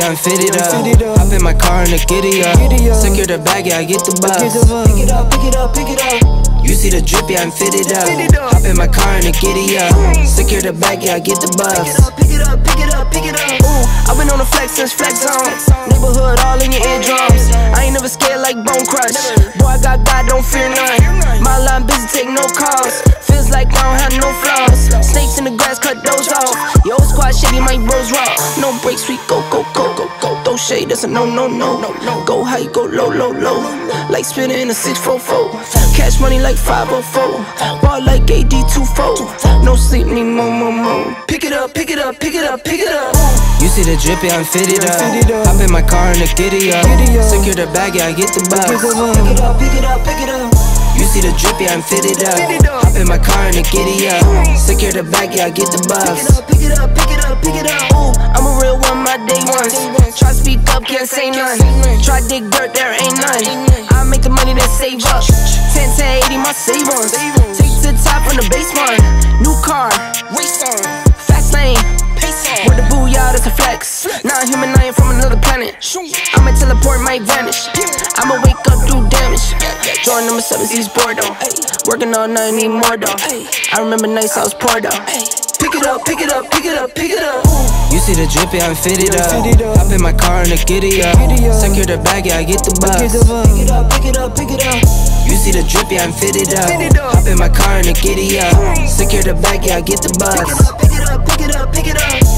I'm fitted up. Hop in my car and a giddy up. Secure the bag, yeah, I get the bus. Pick it up, pick it up, pick it up. You see the drip, yeah, I'm fitted up. Hop in my car and a giddy up. Secure the bag, yeah, I get the bus. Pick it up, pick it up, pick it up. Ooh, I've been on the flex since flex zone. Neighborhood all in your eardrums. I ain't never scared like Bone Crush. Boy, I got God, don't fear none. My line busy, take no calls. Feels like I don't have no flaws. Snakes in the grass, cut those off. Yo, squad shitty, my bros raw. No breaks, we go, go, go, go, go. Throw shade, that's a no, no, no, no, no. Go high, go low, low, low. Like spinning in a 644. Cash money like 504. Ball like AD24. No sleep, need more, more, more. Pick it up, pick it up, pick it up, pick it up. You see the drip, yeah, I'm fitted up. Hop in my car and a giddy up. Secure the bag, yeah, I get the bus. Pick it up, pick it up, pick it up. You see the drip, yeah, I'm fitted up. Hop in my car and a giddy up. Secure the bag, yeah, I get the bus. Pick it up, pick it up, pick it up. Ooh, I'm a real one, my day ones. Try speak up, can't say none. Try dig dirt, there ain't none. I make the money that save up. 10 to 80, my savings. Take to the top from the basement. New car, race on. Fast lane, pace on. With the booyah, that's a flex. Not human, I ain't from another planet. I'ma teleport, might vanish. I'ma wake up, do damage. Join number 7, he's bored though. Working all night, need more though. I remember nights I was poor though. Pick it up, pick it up, pick it up, pick it up. You see the drip, yeah, I'm fitted up. Hop in my car and a giddy up. Secure the bag, yeah, I get the bus. Pick it up, pick it up, pick it up. You see the drip, yeah, I'm fitted up. Hop in my car and a giddy up. Secure the bag, yeah, I get the bus. Pick it up, pick it up, pick it up, pick it up.